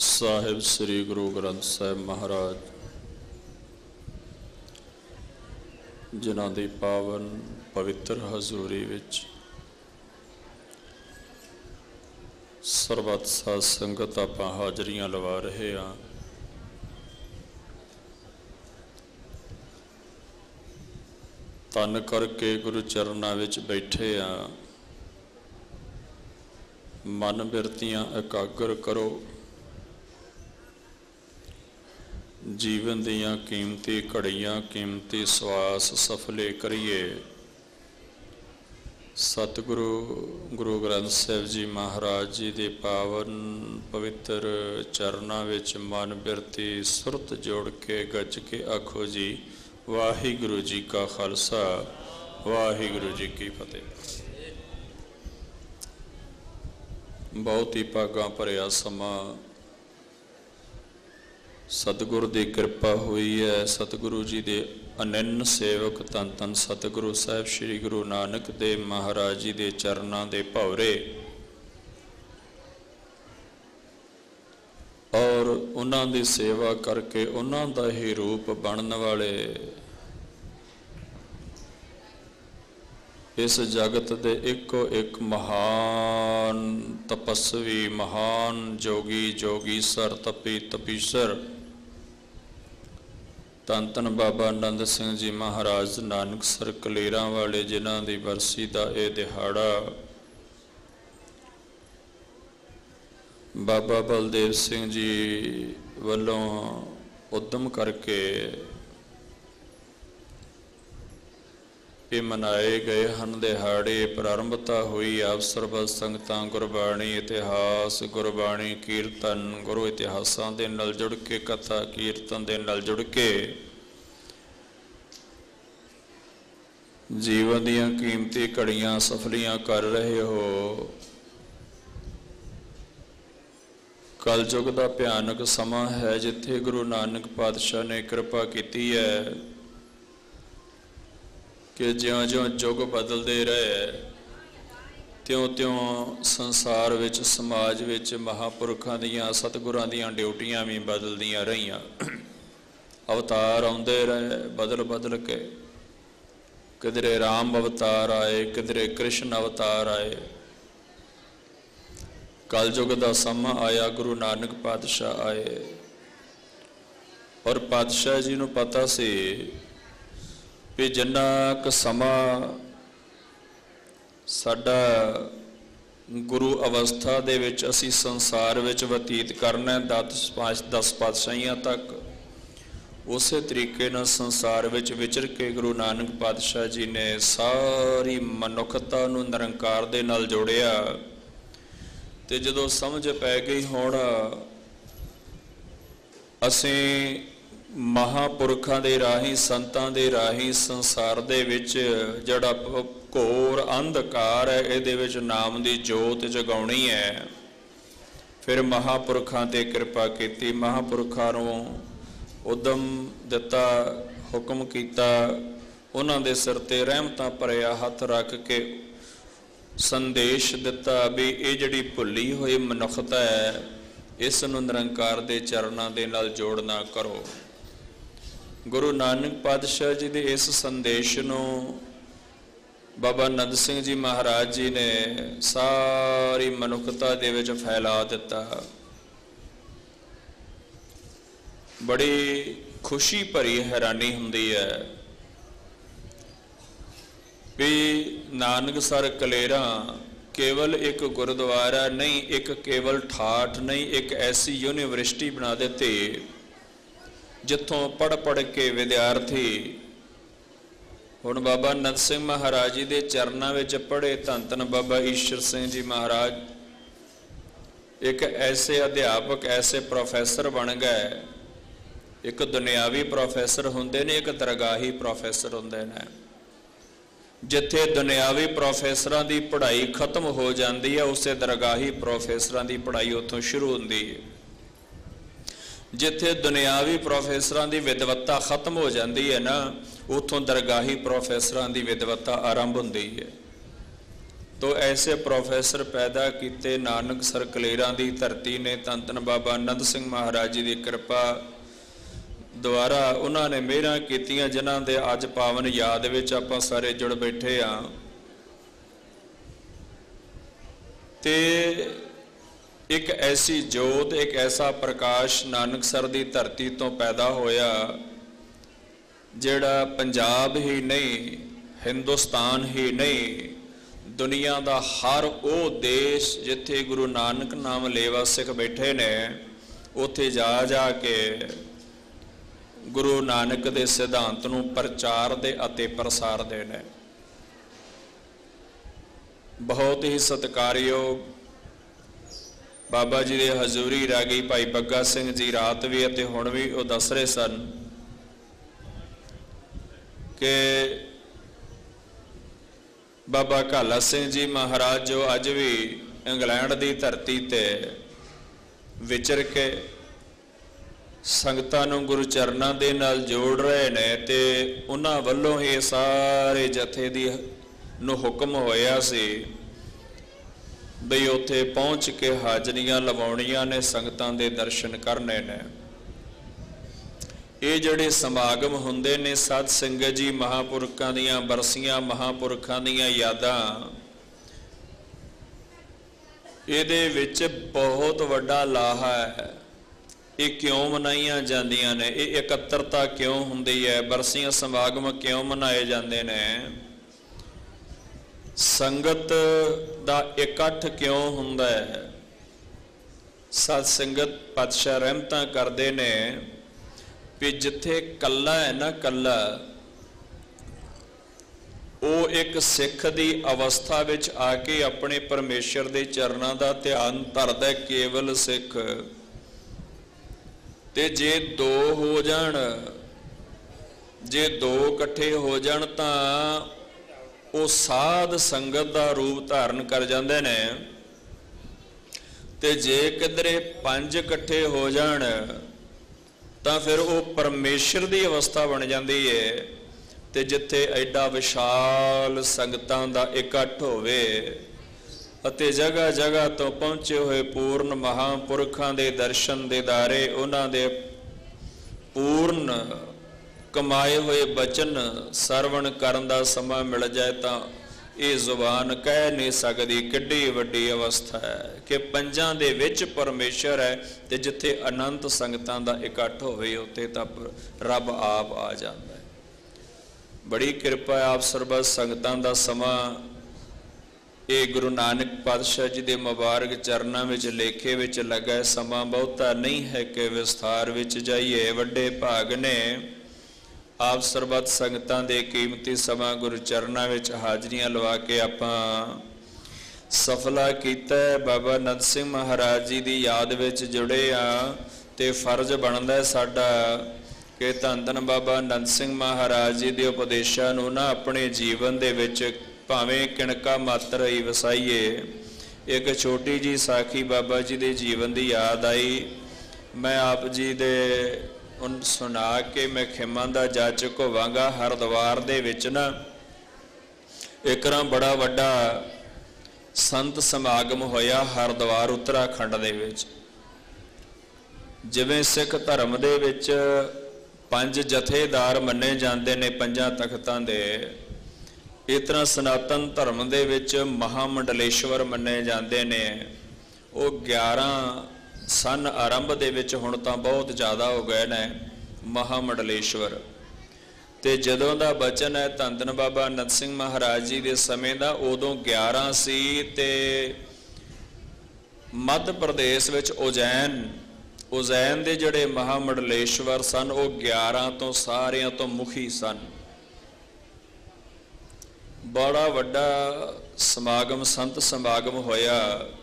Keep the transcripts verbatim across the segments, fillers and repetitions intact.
ਸਾਹਿਬ ਸ੍ਰੀ ਗੁਰੂ ਗ੍ਰੰਥ ਸਾਹਿਬ ਮਹਾਰਾਜ, ਜਿਨ੍ਹਾਂ ਦੀ ਪਾਵਨ ਪਵਿੱਤਰ ਹਜ਼ੂਰੀ ਵਿੱਚ ਸਰਬੱਤ ਸਾਧ ਸੰਗਤ ਆਪਾਂ ਹਾਜ਼ਰੀਆਂ ਲਵਾ ਰਹੇ ਹਾਂ। ਧੰਨ ਕਰਕੇ ਗੁਰੂ ਚਰਨਾਂ ਵਿੱਚ ਬੈਠੇ ਹਾਂ। ਮਨ ਬਿਰਤੀਆਂ ਇਕਾਗਰ ਕਰੋ। ਜੀਵਨ ਦੀਆਂ ਕੀਮਤੀ ਘੜੀਆਂ, ਕੀਮਤੀ ਸਵਾਸ ਸਫਲੇ ਕਰੀਏ। ਸਤਿਗੁਰੂ ਗੁਰੂ ਗ੍ਰੰਥ ਸਾਹਿਬ ਜੀ ਮਹਾਰਾਜ ਜੀ ਦੇ ਪਾਵਨ ਪਵਿੱਤਰ ਚਰਨਾਂ ਵਿੱਚ ਮਨ ਬਿਰਤੀ ਸੁਰਤ ਜੋੜ ਕੇ ਗੱਜ ਕੇ ਆਖੋ ਜੀ, ਵਾਹਿਗੁਰੂ ਜੀ ਕਾ ਖਾਲਸਾ, ਵਾਹਿਗੁਰੂ ਜੀ ਕੀ ਫਤਿਹ। ਬਹੁਤ ਹੀ ਭਾਗਾਂ ਭਰਿਆ ਸਮਾਂ ਸਤਿਗੁਰ ਦੀ ਕਿਰਪਾ ਹੋਈ ਹੈ। ਸਤਿਗੁਰੂ ਜੀ ਦੇ ਅਨੰਨ ਸੇਵਕ ਧੰਨ ਧੰਨ ਸਤਿਗੁਰੂ ਸਾਹਿਬ ਸ੍ਰੀ ਗੁਰੂ ਨਾਨਕ ਦੇਵ ਮਹਾਰਾਜ ਜੀ ਦੇ ਚਰਨਾਂ ਦੇ ਭੌਰੇ ਔਰ ਉਹਨਾਂ ਦੀ ਸੇਵਾ ਕਰਕੇ ਉਹਨਾਂ ਦਾ ਹੀ ਰੂਪ ਬਣਨ ਵਾਲੇ ਇਸ ਜਗਤ ਦੇ ਇੱਕੋ ਇੱਕ ਮਹਾਨ ਤਪਸਵੀ, ਮਹਾਨ ਜੋਗੀ, ਜੋਗੀਸਰ, ਤਪੀ ਤਪੀਸਰ ਧੰਨ ਧੰਨ ਬਾਬਾ ਆਨੰਦ ਸਿੰਘ ਜੀ ਮਹਾਰਾਜ ਨਾਨਕਸਰ ਕਲੇਰਾਂ ਵਾਲੇ, ਜਿਨ੍ਹਾਂ ਦੀ ਬਰਸੀ ਦਾ ਇਹ ਦਿਹਾੜਾ ਬਾਬਾ ਬਲਦੇਵ ਸਿੰਘ ਜੀ ਵੱਲੋਂ ਉਦਮ ਕਰਕੇ ਇਹ ਮਨਾਏ ਗਏ ਹਨ। ਦਿਹਾੜੇ ਪ੍ਰਾਰੰਭਤਾ ਹੋਈ ਆਪ ਸਰਬਤ ਸੰਗਤਾਂ ਗੁਰਬਾਣੀ ਇਤਿਹਾਸ, ਗੁਰਬਾਣੀ ਕੀਰਤਨ, ਗੁਰੂ ਇਤਿਹਾਸਾਂ ਦੇ ਨਾਲ ਜੁੜ ਕੇ, ਕਥਾ ਕੀਰਤਨ ਦੇ ਨਾਲ ਜੁੜ ਕੇ ਜੀਵਨ ਦੀਆਂ ਕੀਮਤੀ ਘੜੀਆਂ ਸਫਲੀਆਂ ਕਰ ਰਹੇ ਹੋ। ਕਲਯੁਗ ਦਾ ਭਿਆਨਕ ਸਮਾਂ ਹੈ, ਜਿੱਥੇ ਗੁਰੂ ਨਾਨਕ ਪਾਤਸ਼ਾਹ ਨੇ ਕਿਰਪਾ ਕੀਤੀ ਹੈ ਕਿ ਜਿਉਂ-ਜਿਉਂ ਯੁੱਗ ਬਦਲਦੇ ਰਹੇ, ਤਿਉਂ-ਤਿਉਂ ਸੰਸਾਰ ਵਿੱਚ, ਸਮਾਜ ਵਿੱਚ ਮਹਾਂਪੁਰਖਾਂ ਦੀਆਂ, ਸਤਿਗੁਰਾਂ ਦੀਆਂ ਡਿਊਟੀਆਂ ਵੀ ਬਦਲਦੀਆਂ ਰਹੀਆਂ। ਅਵਤਾਰ ਆਉਂਦੇ ਰਹੇ ਬਦਲ ਬਦਲ ਕੇ। ਕਿਧਰੇ ਰਾਮ ਅਵਤਾਰ ਆਏ, ਕਿਧਰੇ ਕ੍ਰਿਸ਼ਨ ਅਵਤਾਰ ਆਏ। ਕਲਯੁਗ ਦਾ ਸਮਾਂ ਆਇਆ, ਗੁਰੂ ਨਾਨਕ ਪਾਤਸ਼ਾਹ ਆਏ। ਔਰ ਪਾਤਸ਼ਾਹ ਜੀ ਨੂੰ ਪਤਾ ਸੀ ਵੀ ਜਿੰਨਾ ਕੁ ਸਮਾਂ ਸਾਡਾ ਗੁਰੂ ਅਵਸਥਾ ਦੇ ਵਿੱਚ ਅਸੀਂ ਸੰਸਾਰ ਵਿੱਚ ਬਤੀਤ ਕਰਨਾ ਦਸ ਦਸ ਪਾਤਸ਼ਾਹੀਆਂ ਤੱਕ, ਉਸੇ ਤਰੀਕੇ ਨਾਲ ਸੰਸਾਰ ਵਿੱਚ ਵਿਚਰ ਕੇ ਗੁਰੂ ਨਾਨਕ ਪਾਤਸ਼ਾਹ ਜੀ ਨੇ ਸਾਰੀ ਮਨੁੱਖਤਾ ਨੂੰ ਨਿਰੰਕਾਰ ਦੇ ਨਾਲ ਜੋੜਿਆ। ਤੇ ਜਦੋਂ ਸਮਝ ਪੈ ਗਈ ਹੁਣ ਅਸੀਂ ਮਹਾਂਪੁਰਖਾਂ ਦੇ ਰਾਹੀਂ, ਸੰਤਾਂ ਦੇ ਰਾਹੀਂ ਸੰਸਾਰ ਦੇ ਵਿੱਚ ਜਿਹੜਾ ਘੋਰ ਅੰਧਕਾਰ ਹੈ, ਇਹਦੇ ਵਿੱਚ ਨਾਮ ਦੀ ਜੋਤ ਜਗਾਉਣੀ ਹੈ। ਫਿਰ ਮਹਾਂਪੁਰਖਾਂ 'ਤੇ ਕਿਰਪਾ ਕੀਤੀ, ਮਹਾਂਪੁਰਖਾਂ ਨੂੰ ਉਦਮ ਦਿੱਤਾ, ਹੁਕਮ ਕੀਤਾ, ਉਹਨਾਂ ਦੇ ਸਿਰ 'ਤੇ ਰਹਿਮਤਾਂ ਭਰਿਆ ਹੱਥ ਰੱਖ ਕੇ ਸੰਦੇਸ਼ ਦਿੱਤਾ ਵੀ ਇਹ ਜਿਹੜੀ ਭੁੱਲੀ ਹੋਈ ਮਨੁੱਖਤਾ ਹੈ, ਇਸ ਨੂੰ ਨਿਰੰਕਾਰ ਦੇ ਚਰਨਾਂ ਦੇ ਨਾਲ ਜੋੜਨਾ ਕਰੋ। ਗੁਰੂ ਨਾਨਕ ਪਾਤਸ਼ਾਹ ਜੀ ਦੇ ਇਸ ਸੰਦੇਸ਼ ਨੂੰ ਬਾਬਾ ਆਨੰਦ ਸਿੰਘ ਜੀ ਮਹਾਰਾਜ ਜੀ ਨੇ ਸਾਰੀ ਮਨੁੱਖਤਾ ਦੇ ਵਿੱਚ ਫੈਲਾ ਦਿੱਤਾ। ਬੜੀ ਖੁਸ਼ੀ ਭਰੀ ਹੈਰਾਨੀ ਹੁੰਦੀ ਹੈ ਵੀ ਨਾਨਕਸਰ ਕਲੇਰਾਂ ਕੇਵਲ ਇੱਕ ਗੁਰਦੁਆਰਾ ਨਹੀਂ, ਇੱਕ ਕੇਵਲ ਠਾਠ ਨਹੀਂ, ਇੱਕ ਐਸੀ ਯੂਨੀਵਰਸਿਟੀ ਬਣਾ ਦਿੱਤੀ ਜਿੱਥੋਂ ਪੜ੍ਹ ਪੜ੍ਹ ਕੇ ਵਿਦਿਆਰਥੀ ਹੁਣ ਬਾਬਾ ਆਨੰਦ ਸਿੰਘ ਮਹਾਰਾਜ ਜੀ ਦੇ ਚਰਨਾਂ ਵਿੱਚ ਪੜ੍ਹੇ। ਧੰਨ ਧੰਨ ਬਾਬਾ ਈਸ਼ਰ ਸਿੰਘ ਜੀ ਮਹਾਰਾਜ ਇੱਕ ਐਸੇ ਅਧਿਆਪਕ, ਐਸੇ ਪ੍ਰੋਫੈਸਰ ਬਣ ਗਏ। ਇੱਕ ਦੁਨਿਆਵੀ ਪ੍ਰੋਫੈਸਰ ਹੁੰਦੇ ਨੇ, ਇੱਕ ਦਰਗਾਹੀ ਪ੍ਰੋਫੈਸਰ ਹੁੰਦੇ ਨੇ। ਜਿੱਥੇ ਦੁਨਿਆਵੀ ਪ੍ਰੋਫੈਸਰਾਂ ਦੀ ਪੜ੍ਹਾਈ ਖਤਮ ਹੋ ਜਾਂਦੀ ਹੈ, ਉਸੇ ਦਰਗਾਹੀ ਪ੍ਰੋਫੈਸਰਾਂ ਦੀ ਪੜ੍ਹਾਈ ਉੱਥੋਂ ਸ਼ੁਰੂ ਹੁੰਦੀ ਹੈ। ਜਿੱਥੇ ਦੁਨਿਆਵੀ ਪ੍ਰੋਫੈਸਰਾਂ ਦੀ ਵਿਦਵਤਾ ਖਤਮ ਹੋ ਜਾਂਦੀ ਹੈ ਨਾ, ਉੱਥੋਂ ਦਰਗਾਹੀ ਪ੍ਰੋਫੈਸਰਾਂ ਦੀ ਵਿਦਵਤਾ ਆਰੰਭ ਹੁੰਦੀ ਹੈ। तो ऐसे प्रोफैसर पैदा किए नानक सर कलेरां दी धरती ने। धन धन बाबा आनंद सिंह महाराज जी की कृपा द्वारा उन्होंने मेहरां कीतियां जिन्हां दे अज पावन याद विच आपां सारे जुड़ बैठे हाँ। ते एक ऐसी जोत, एक ऐसा प्रकाश नानक सर की धरती तो पैदा होया जिहड़ा पंजाब ही नहीं, हिंदुस्तान ही नहीं, दुनिया का हर वो देश जिथे गुरु नानक नाम लेवा सिख बैठे ने, उत्थे जा जा के गुरु नानक दे सिद्धांत नूं प्रचार दे अते प्रसार दे ने। बहुत ही सत्कारयोग बाबा जी दे हजूरी रागी भाई बग्गा सिंह जी रात भी अते हुण भी वो दस रहे सन कि बाबा काला सिंह जी महाराज जो अज भी इंग्लैंड की धरती ते विचर के संगतां नूं गुरु चरनां दे नाल जोड़ रहे ने, ते उन्हां वल्लों ही सारे जथे दी नूं हुक्म होया सी बई उत्थे पहुँच के हाजरियां लवाउणियां ने, संगतां दे दर्शन करने ने। ये जिहड़े समागम हुंदे ने सत संगत जी महापुरखां दीयां बरसियां, महापुरखां दीयां यादां, इहदे विच बहुत वड्डा लाहा है। ये क्यों मनाइयां जांदियां ने, ये इकत्तरता क्यों हुंदी है, बरसियां समागम क्यों मनाए जांदे ने, संगत दा इकट्ठ क्यों हुंदा है। सत संगत पातशाह रहमतां करदे ने भी जिथे कल्ला है ना, कल्ला वो एक सिख दी अवस्था विच आके अपने परमेश्वर दे चरनां दा ध्यान धरदा है, केवल सिख। ते जे दो हो जाण, जे दो इकट्ठे हो जाण तां वो साध संगत का रूप धारण कर जाते ने। ते जे किधरे पंज इकट्ठे हो जाण तां फिर वो परमेश्वर की अवस्था बन जाती है। ते जिथे एडा विशाल संगतां दा इकट्ठ होवे अते जगह जगह तो पहुँचे हुए पूर्ण महापुरखां दे दर्शन दीदारे, उन्हां दे पूर्ण कमाए हुए बचन सरवण करन दा समा मिल जाए तो ये जुबान कह नहीं सकती किड्डी वड्डी अवस्था है कि पंजां दे विच परमेश्वर है। ते जिथे अनंत संगतां दा इकट्ठ होवे उत्थे तां रब आप आ जाता है। बड़ी कृपा है आप सरबत संगतां दा समा ये गुरु नानक पातशाह जी दे मुबारक चरनां विच लेखे विच लगा है। समा बहुता नहीं है कि विस्तार विच जाइए, वड्डे भाग ने आप सरबत संगतां दे कीमती समा गुरु चरनां विच हाजरियां लवा के आपां सफला कीता है। बाबा आनंद सिंह महाराज जी की याद विच जुड़े आ ते फर्ज बनदा है साडा कि धन धन बाबा आनंद सिंह महाराज जी के उपदेशां नूं ना अपने जीवन दे विच भावें किणका मात्र ही वसाइए। एक छोटी जी साखी बाबा जी के जीवन की याद आई। मैं आप जी दे उन सुना के मैं खिमा का जाचक होवांगा। हरिद्वार दे विच ना एक ना बड़ा वड्डा संत समागम होया हरिद्वार उत्तराखंड दे विच। जिवें सिख धर्म दे विच पंज जथेदार मन्ने जाते ने पंजां तख्तां दे, इस तरह सनातन धर्म दे विच महामंडलेश्वर मन्ने जाते ने। वो ग्यारह सन आरंभ दे विच हुण तां बहुत ज़्यादा हो गए ने महामंडलेश्वर। ते जदों दा बचन है धन धन बाबा आनंद सिंह महाराज जी के समय का, उदों ग्यारह सी। ते मध्य प्रदेश विच उज्जैन उज्जैन के जिहड़े महामंडलेश्वर सन वो ग्यारह तो सारियां तो मुखी सन। बड़ा वड्डा समागम संत समागम होया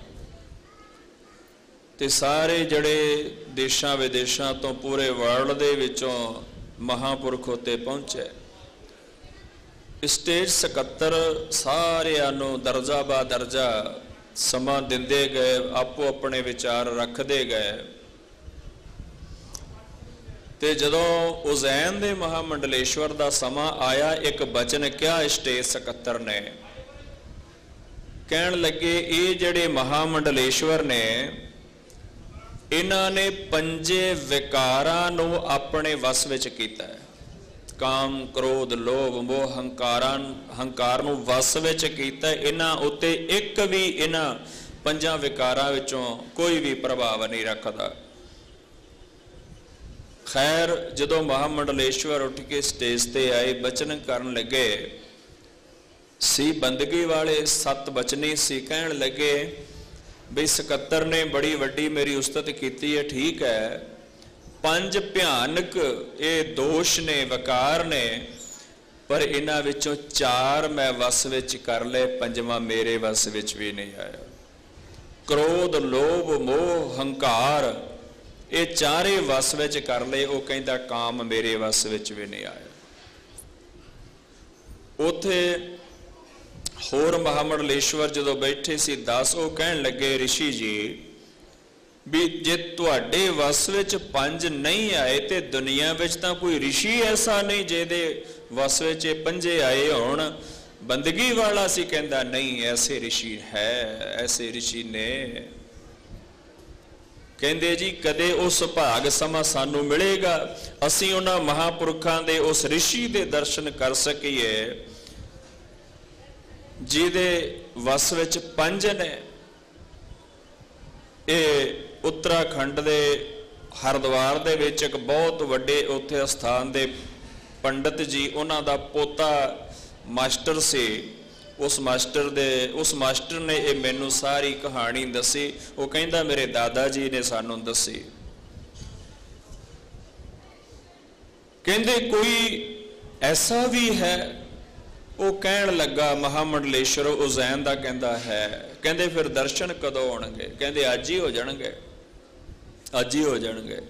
ते सारे जड़े देशों विदेशों तो पूरे वर्ल्ड दे विचों महापुरख उत्ते पहुँचे। स्टेज सकत्तर सारिਆਂ ਨੂੰ दर्जा बा दर्जा समा दिंदे गए, आपो अपने विचार रखते गए। ते जदों उज्जैन दे महामंडलेश्वर का समा आया, एक बचन क्या स्टेज सकत्तर ने ਕਹਿਣ ਲੱਗੇ ਇਹ ਜਿਹੜੇ ਮਹਾਮੰਡਲੇਸ਼ਵਰ ਨੇ ਇਹਨਾਂ ਨੇ ਪੰਜੇ ਵਿਕਾਰਾਂ ਨੂੰ ਆਪਣੇ ਵਸ ਵਿੱਚ ਕੀਤਾ ਹੈ। ਕਾਮ, ਕ੍ਰੋਧ, ਲੋਭ, ਮੋਹ, ਹੰਕਾਰਾਂ ਹੰਕਾਰ ਨੂੰ ਵਸ ਵਿੱਚ ਕੀਤਾ। ਇਹਨਾਂ ਉੱਤੇ ਇੱਕ ਵੀ ਇਹਨਾਂ ਪੰਜਾਂ ਵਿਕਾਰਾਂ ਵਿੱਚੋਂ ਕੋਈ ਵੀ ਪ੍ਰਭਾਵ ਨਹੀਂ ਰੱਖਦਾ। ਖੈਰ, ਜਦੋਂ ਮਹਾਮੰਡਲੇਸ਼ਵਰ ਉੱਠ ਕੇ ਸਟੇਜ ਤੇ ਆਏ, ਬਚਨ ਕਰਨ ਲੱਗੇ ਸੀ ਬੰਦਗੀ ਵਾਲੇ ਸੱਤ ਬਚਨੀ ਸੀ। ਕਹਿਣ ਲੱਗੇ ਬਈ ਸਕੱਤਰ ਨੇ ਬੜੀ ਵੱਡੀ ਮੇਰੀ ਉਸਤਤ ਕੀਤੀ ਹੈ, ਠੀਕ ਹੈ, ਪੰਜ ਭਿਆਨਕ ਇਹ ਦੋਸ਼ ਨੇ, ਵਿਕਾਰ ਨੇ, ਪਰ ਇਹਨਾਂ ਵਿੱਚੋਂ ਚਾਰ ਮੈਂ ਵਸ ਵਿੱਚ ਕਰ ਲਏ, ਪੰਜਵਾਂ ਮੇਰੇ ਵਸ ਵਿੱਚ ਵੀ ਨਹੀਂ ਆਇਆ। ਕ੍ਰੋਧ, ਲੋਭ, ਮੋਹ, ਹੰਕਾਰ ਇਹ ਚਾਰੇ ਵਸ ਵਿੱਚ ਕਰ ਲਏ। ਉਹ ਕਹਿੰਦਾ ਕਾਮ ਮੇਰੇ ਵਸ ਵਿੱਚ ਵੀ ਨਹੀਂ ਆਇਆ। ਉੱਥੇ ਹੋਰ ਮਹਾਮੰਡਲੇਸ਼ਵਰ ਜਦੋਂ ਬੈਠੇ ਸੀ ਦਸ, ਉਹ ਕਹਿਣ ਲੱਗੇ ਰਿਸ਼ੀ ਜੀ ਵੀ ਜੇ ਤੁਹਾਡੇ ਵਸ ਵਿੱਚ ਪੰਜ ਨਹੀਂ ਆਏ ਤੇ ਦੁਨੀਆ ਵਿੱਚ ਤਾਂ ਕੋਈ ਰਿਸ਼ੀ ਐਸਾ ਨਹੀਂ ਜਿਹਦੇ ਵਸ ਵਿੱਚ ਇਹ ਪੰਜੇ ਆਏ ਹੋਣ। ਬੰਦਗੀ ਵਾਲਾ ਸੀ, ਕਹਿੰਦਾ ਨਹੀਂ, ਐਸੇ ਰਿਸ਼ੀ ਹੈ, ਐਸੇ ਰਿਸ਼ੀ ਨੇ। ਕਹਿੰਦੇ ਜੀ ਕਦੇ ਉਸ ਭਾਗ ਸਮਾਂ ਸਾਨੂੰ ਮਿਲੇਗਾ ਅਸੀਂ ਉਹਨਾਂ ਮਹਾਂਪੁਰਖਾਂ ਦੇ ਉਸ ਰਿਸ਼ੀ ਦੇ ਦਰਸ਼ਨ ਕਰ ਸਕੀਏ ਜਿਹਦੇ ਵਸ ਵਿੱਚ ਪੰਜ ਨੇ। ਇਹ ਉੱਤਰਾਖੰਡ ਦੇ ਹਰਿਦੁਆਰ ਦੇ ਵਿੱਚ ਇੱਕ ਬਹੁਤ ਵੱਡੇ ਉੱਥੇ ਅਸਥਾਨ ਦੇ ਪੰਡਤ ਜੀ, ਉਹਨਾਂ ਦਾ ਪੋਤਾ ਮਾਸਟਰ ਸੀ। ਉਸ ਮਾਸਟਰ ਦੇ ਉਸ ਮਾਸਟਰ ਨੇ ਇਹ ਮੈਨੂੰ ਸਾਰੀ ਕਹਾਣੀ ਦੱਸੀ। ਉਹ ਕਹਿੰਦਾ ਮੇਰੇ ਦਾਦਾ ਜੀ ਨੇ ਸਾਨੂੰ ਦੱਸੀ। ਕਹਿੰਦੇ ਕੋਈ ਐਸਾ ਵੀ ਹੈ? ਉਹ ਕਹਿਣ ਲੱਗਾ ਮਹਾਮੰਡਲੇਸ਼ਵਰ ਉਜ਼ੈਨ ਦਾ ਕਹਿੰਦਾ ਹੈ। ਕਹਿੰਦੇ ਫਿਰ ਦਰਸ਼ਨ ਕਦੋਂ ਹੋਣਗੇ? ਕਹਿੰਦੇ ਅੱਜ ਹੀ ਹੋ ਜਾਣਗੇ, ਅੱਜ ਹੀ ਹੋ ਜਾਣਗੇ।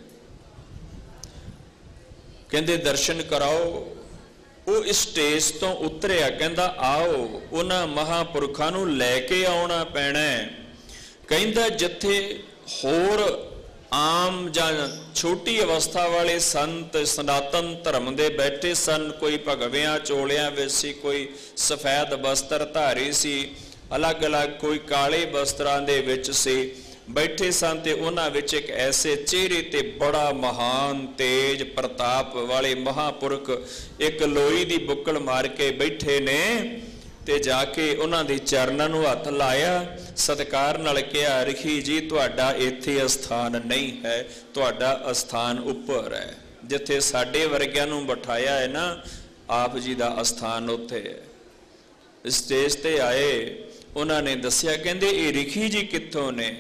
ਕਹਿੰਦੇ ਦਰਸ਼ਨ ਕਰਾਓ। ਉਹ ਇਸ ਸਟੇਜ ਤੋਂ ਉਤਰਿਆ, ਕਹਿੰਦਾ ਆਓ ਉਹਨਾਂ ਮਹਾਂਪੁਰਖਾਂ ਨੂੰ ਲੈ ਕੇ ਆਉਣਾ ਪੈਣਾ। ਕਹਿੰਦਾ ਜਿੱਥੇ ਹੋਰ ਆਮ ਜਾਂ ਛੋਟੀ ਅਵਸਥਾ ਵਾਲੇ ਸੰਤ ਸਨਾਤਨ ਧਰਮ ਦੇ ਬੈਠੇ ਸਨ, ਕੋਈ ਭਗਵਿਆਂ ਚੋਲਿਆਂ ਵਿੱਚ ਸੀ, ਕੋਈ ਸਫੈਦ ਬਸਤਰ ਧਾਰੀ ਸੀ, ਅਲੱਗ-ਅਲੱਗ ਕੋਈ ਕਾਲੇ ਬਸਤਰਾਂ ਦੇ ਵਿੱਚ ਸੀ, ਬੈਠੇ ਸਨ। ਤੇ ਉਹਨਾਂ ਵਿੱਚ ਇੱਕ ਐਸੇ ਚਿਹਰੇ ਤੇ ਬੜਾ ਮਹਾਨ ਤੇਜ ਪ੍ਰਤਾਪ ਵਾਲੇ ਮਹਾਂਪੁਰਖ ਇੱਕ ਲੋਈ ਦੀ ਬੁੱਕਲ ਮਾਰ ਕੇ ਬੈਠੇ ਨੇ। ਤੇ ਜਾ ਕੇ ਉਹਨਾਂ ਦੇ ਚਰਨਾਂ ਨੂੰ ਹੱਥ ਲਾਇਆ, ਸਤਿਕਾਰ ਨਾਲ ਕਿਹਾ ਰਿਖੀ ਜੀ ਤੁਹਾਡਾ ਇੱਥੇ ਅਸਥਾਨ ਨਹੀਂ ਹੈ, ਤੁਹਾਡਾ ਅਸਥਾਨ ਉੱਪਰ ਹੈ। ਜਿੱਥੇ ਸਾਡੇ ਵਰਗਿਆਂ ਨੂੰ ਬਿਠਾਇਆ ਹੈ ਨਾ, ਆਪ ਜੀ ਦਾ ਅਸਥਾਨ ਉੱਥੇ ਹੈ। ਸਟੇਜ ਤੇ ਆਏ, ਉਹਨਾਂ ਨੇ ਦੱਸਿਆ, ਕਹਿੰਦੇ ਇਹ ਰਿਖੀ ਜੀ ਕਿੱਥੋਂ ਨੇ,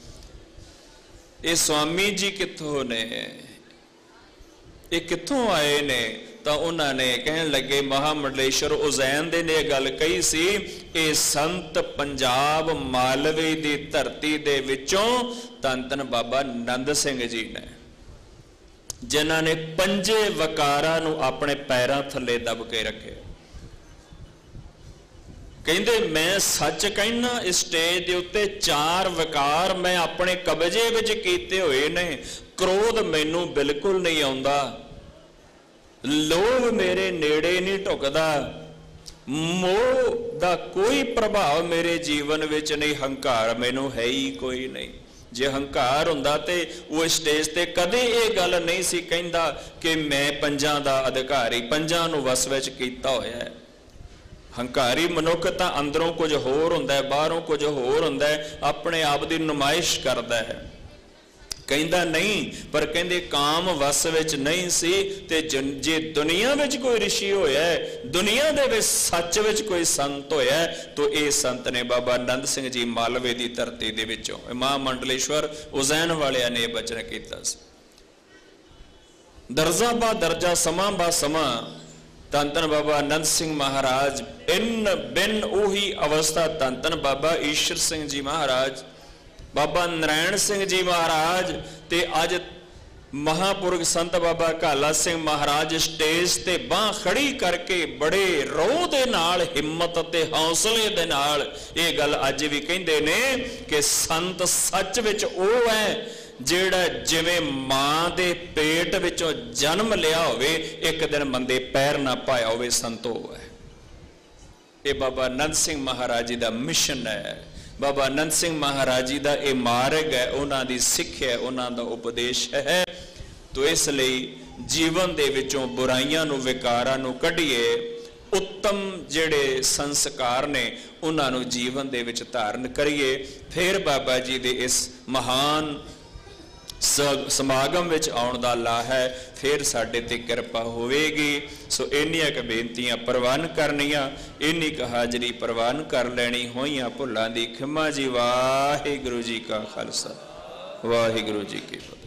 ਇਹ ਸਵਾਮੀ ਜੀ ਕਿੱਥੋਂ ਨੇ, ਇਹ ਕਿੱਥੋਂ ਆਏ ਨੇ? ਤਾਂ ਉਹਨਾਂ ਨੇ ਕਹਿਣ ਲੱਗੇ ਮਹਾਮੰਡਲੇਸ਼ਵਰ ਉਜ਼ੈਨ ਦੇ ਨੇ ਇਹ ਗੱਲ ਕਹੀ ਸੀ, ਇਹ ਸੰਤ ਪੰਜਾਬ ਮਾਲਵੇ ਦੀ ਧਰਤੀ ਦੇ ਵਿੱਚੋਂ ਧੰਨ ਧੰਨ ਬਾਬਾ ਨੰਦ ਸਿੰਘ ਜੀ ਨੇ, ਜਿਨ੍ਹਾਂ ਨੇ ਪੰਜੇ ਵਕਾਰਾਂ ਨੂੰ ਆਪਣੇ ਪੈਰਾਂ ਥੱਲੇ ਦਬ ਕੇ ਰੱਖੇ। ਕਹਿੰਦੇ ਮੈਂ ਸੱਚ ਕਹਿਣਾ, ਇਸ ਸਟੇਜ ਦੇ ਉੱਤੇ ਚਾਰ ਵਕਾਰ ਮੈਂ ਆਪਣੇ ਕਬਜ਼ੇ ਵਿੱਚ ਕੀਤੇ ਹੋਏ ਨੇ। ਕ੍ਰੋਧ ਮੈਨੂੰ ਬਿਲਕੁਲ ਨਹੀਂ ਆਉਂਦਾ, ਲੋਭ ਮੇਰੇ ਨੇੜੇ ਨਹੀਂ ਢੁਕਦਾ, ਮੋਹ ਦਾ ਕੋਈ ਪ੍ਰਭਾਵ ਮੇਰੇ ਜੀਵਨ ਵਿੱਚ ਨਹੀਂ, ਹੰਕਾਰ ਮੈਨੂੰ ਹੈ ਹੀ ਕੋਈ ਨਹੀਂ। ਜੇ ਹੰਕਾਰ ਹੁੰਦਾ ਤੇ ਉਹ ਸਟੇਜ ਤੇ ਕਦੇ ਇਹ ਗੱਲ ਨਹੀਂ ਸੀ ਕਹਿੰਦਾ ਕਿ ਮੈਂ ਪੰਜਾਂ ਦਾ ਅਧਿਕਾਰੀ, ਪੰਜਾਂ ਨੂੰ ਵਸ ਵਿੱਚ ਕੀਤਾ ਹੋਇਆ ਹੈ। ਹੰਕਾਰੀ ਮਨੁੱਖ ਤਾਂ ਅੰਦਰੋਂ ਕੁਝ ਹੋਰ ਹੁੰਦਾ, ਬਾਹਰੋਂ ਕੁਝ ਹੋਰ ਹੁੰਦਾ, ਆਪਣੇ ਆਪ ਦੀ ਨੁਮਾਇਸ਼ ਕਰਦਾ ਹੈ। ਕਹਿੰਦਾ ਨਹੀਂ, ਪਰ ਕਹਿੰਦੇ ਕਾਮ ਵਸ ਵਿੱਚ ਨਹੀਂ ਸੀ। ਤੇ ਜੇ ਦੁਨੀਆ ਵਿੱਚ ਕੋਈ ਰਿਸ਼ੀ ਹੋਇਆ, ਦੁਨੀਆ ਦੇ ਵਿੱਚ ਸੱਚ ਵਿੱਚ ਕੋਈ ਸੰਤ ਹੋਇਆ, ਤਾਂ ਇਹ ਸੰਤ ਨੇ ਬਾਬਾ ਨੰਦ ਸਿੰਘ ਜੀ ਮਾਲਵੇ ਦੀ ਧਰਤੀ ਦੇ ਵਿੱਚੋਂ। ਮਹਾਮੰਡਲੇਸ਼ਵਰ ਉਜ਼ੈਨ ਵਾਲਿਆਂ ਨੇ ਇਹ ਬਚਨ ਕੀਤਾ ਸੀ। ਦਰਜਾ ਬਾ ਦਰਜਾ, ਸਮਾਂ ਬਾ ਸਮਾਂ ਧੰਨ ਧੰਨ ਬਾਬਾ ਨੰਦ ਸਿੰਘ ਮਹਾਰਾਜ ਇਨ ਬਿਨ ਉਹੀ ਅਵਸਥਾ, ਧੰਨ ਧੰਨ ਬਾਬਾ ਈਸ਼ਰ ਸਿੰਘ ਜੀ ਮਹਾਰਾਜ, ਬਾਬਾ ਨਰਾਇਣ ਸਿੰਘ ਜੀ ਮਹਾਰਾਜ ਤੇ ਅੱਜ ਮਹਾਂਪੁਰਖ ਸੰਤ ਬਾਬਾ ਕਾਲਾ ਸਿੰਘ ਮਹਾਰਾਜ ਸਟੇਜ ਤੇ ਬਾਂਹ ਖੜੀ ਕਰਕੇ ਬੜੇ ਰੋਹ ਦੇ ਨਾਲ, ਹਿੰਮਤ ਤੇ ਹੌਸਲੇ ਦੇ ਨਾਲ ਇਹ ਗੱਲ ਅੱਜ ਵੀ ਕਹਿੰਦੇ ਨੇ ਕਿ ਸੰਤ ਸੱਚ ਵਿੱਚ ਉਹ ਹੈ ਜਿਹੜਾ ਜਿਵੇਂ ਮਾਂ ਦੇ ਪੇਟ ਵਿੱਚੋਂ ਜਨਮ ਲਿਆ ਹੋਵੇ, ਇੱਕ ਦਿਨ ਮੰਦੇ ਪੈਰ ਨਾ ਪਾਇਆ ਹੋਵੇ, ਸੰਤ ਉਹ ਹੈ। ये बाबा आनंद सिंह महाराज जी का मिशन है, बाबा आनंद सिंह महाराज जी का ये मार्ग है, उन्हां दी सिੱਖਿਆ है, उन्हां दा उपदेश है। तो इसलिए जीवन दे विचों बुराइयां नूं विकारां नूं कढीए, उत्तम जिहड़े संस्कार ने उन्हां नूं जीवन दे विच धारण करिए। फिर बाबा जी दे इस महान समागम विच आउण दा ला है, फिर साडे ते किरपा होवेगी। सो इन्नियां क बेनतियां प्रवान करनियां, इन्नी क हाजरी प्रवान कर लैनी। होइयां भुल्लां दी खिमा जी। वाहिगुरू जी का खालसा, वाहिगुरू जी की फतेह।